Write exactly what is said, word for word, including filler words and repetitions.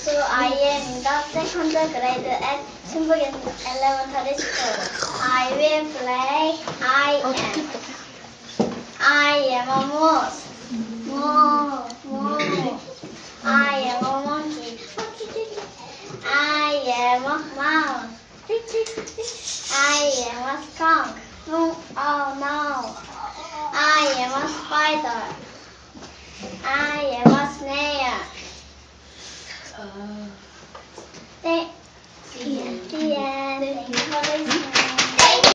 So I am in the second grade at Simbugen Elementary School. I will play I am. I am a mouse. Moo, moo. I am a monkey. I am a mouse. I am a skunk. No, oh no. I am a spider. I am a snail. 네.